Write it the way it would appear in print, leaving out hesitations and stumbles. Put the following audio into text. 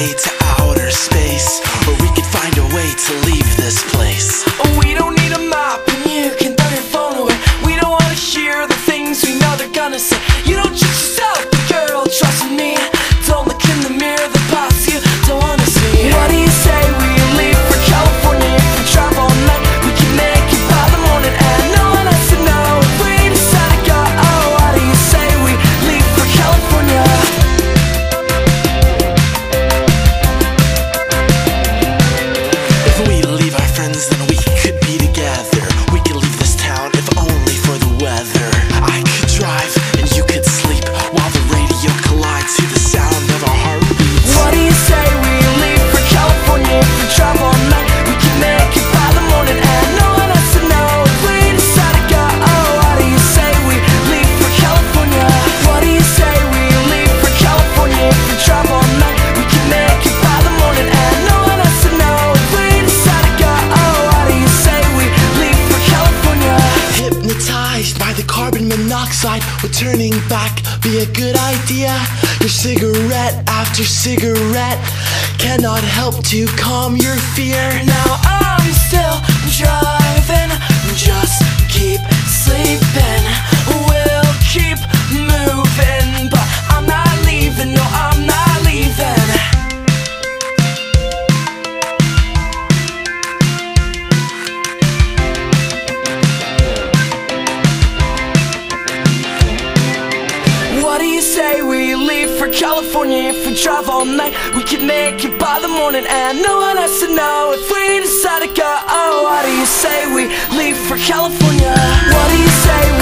way to outer space, or we could find a way to leave this place. We don't need a map and you can throw your phone away. We don't wanna hear the things we know they're gonna say. You don't trust yourself, girl, trust me. Don't look in the mirror, the past you don't wanna see. What do you say we leave for California? If we drive all night, we can make it by the morning. And no one has to know if we decide to go. Oh, what do you say we leave for California? If we leave our friends, then we could be together. We could leave this town, if only for the weather. I could drive and you could sleep while the radio collides to the sound of our heartbeats. What do you say we leave for California? If we drive all night, we can make it by the morning. And no one has to know if we decide to go. Oh, what do you say we leave for California? What do you say we leave for California? If we drive all night, we can make it by the morning. And no one has to know if we decide to go. Oh, what do you say we leave for California? Hypnotized by the carbon monoxide, would turning back be a good idea? Your cigarette after cigarette cannot help to calm your fear. Now I'm still driving, just keep sleeping. We'll keep moving, but I'm not leaving, no, I'm not leaving. What do you say we leave for California? If we drive all night, we can make it by the morning. And no one has to know if we decide to go. Oh, what do you say we leave for California? What do you say